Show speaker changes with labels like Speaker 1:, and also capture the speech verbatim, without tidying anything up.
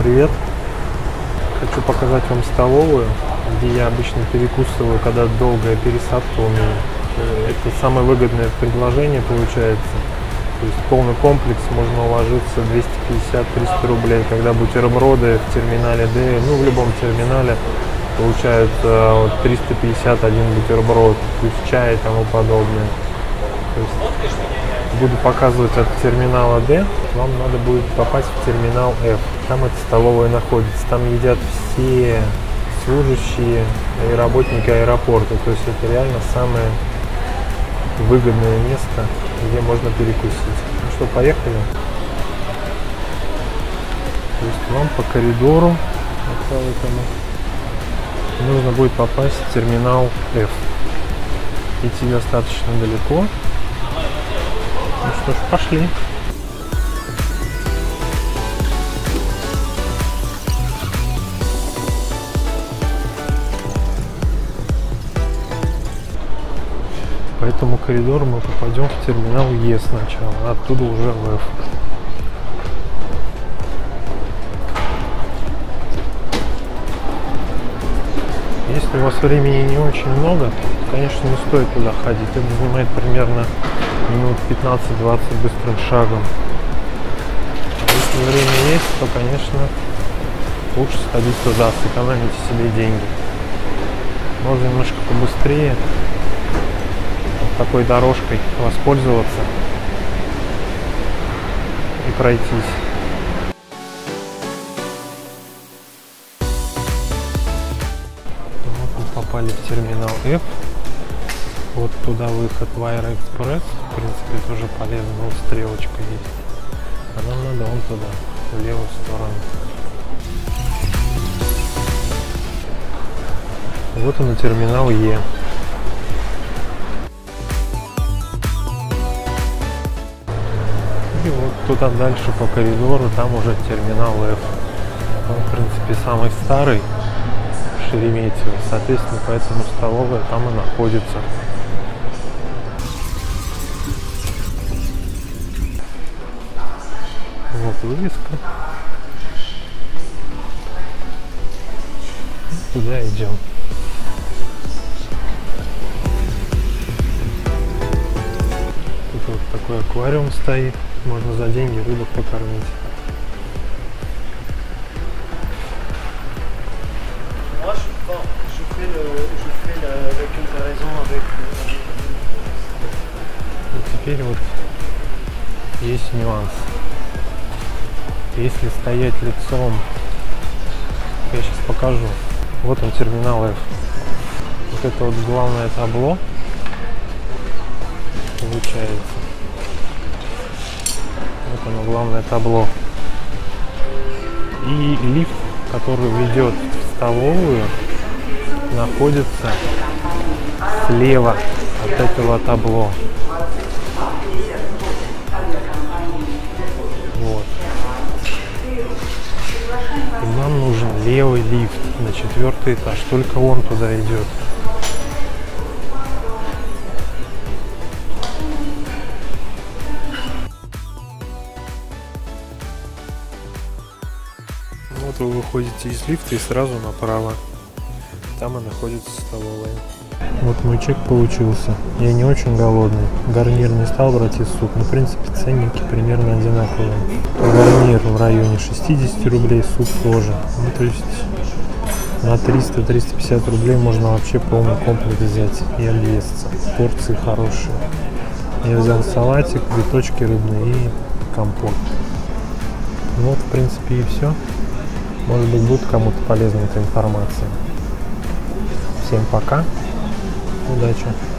Speaker 1: привет! Хочу показать вам столовую, где я обычно перекусываю, когда долгая пересадка у меня. Это самое выгодное предложение получается. То есть полный комплекс можно уложиться двести пятьдесят — триста рублей, когда бутерброды в терминале Д, ну в любом терминале, получается вот триста пятьдесят один бутерброд, плюс чай и тому подобное. То есть буду показывать от терминала Д, вам надо будет попасть в терминал F. Там эта столовая находится, там едят все служащие и работники аэропорта. То есть это реально самое выгодное место, где можно перекусить. Ну что, поехали? То есть вам по коридору вот этому нужно будет попасть в терминал F. Идти достаточно далеко. Ну что ж, пошли. По этому коридору мы попадем в терминал Е сначала, а оттуда уже в F. Если у вас времени не очень много, конечно, не стоит туда ходить. Это занимает примерно минут пятнадцать-двадцать быстрым шагом. А если время есть, то, конечно, лучше сходить туда, сэкономите себе деньги. Можно немножко побыстрее вот такой дорожкой воспользоваться и пройтись. Вот мы попали в терминал F. Вот туда выход в Аэроэкспресс. В принципе, тоже полезно. Вот стрелочка есть. А нам надо вон туда, в левую сторону. Вот он и терминал Е. И вот туда дальше по коридору, там уже терминал F. Он, в принципе, самый старый в Шереметьево. Соответственно, поэтому столовая там и находится. Вот вывеска. Туда идем. Тут вот такой аквариум стоит. Можно за деньги рыбок покормить. И теперь вот есть нюанс. Если стоять лицом, я сейчас покажу. Вот он, терминал F. Вот это вот главное табло получается. Вот оно, главное табло. И лифт, который ведет в столовую, находится слева от этого табло. Вот. И нам нужен левый лифт на четвертый этаж. Только он туда идет. Вот вы выходите из лифта и сразу направо. Там и находится столовая. Вот мой чек получился. Я не очень голодный. Гарнир не стал брать из суп, но в принципе ценники примерно одинаковые. Гарнир в районе шестидесяти рублей, суп тоже. Ну, то есть на триста — триста пятьдесят рублей можно вообще полный комплект взять и объесться. Порции хорошие. Я взял салатик, биточки рыбные и компот. Вот в принципе и все. Может быть, будет кому-то полезна эта информация. Всем пока. Удачи!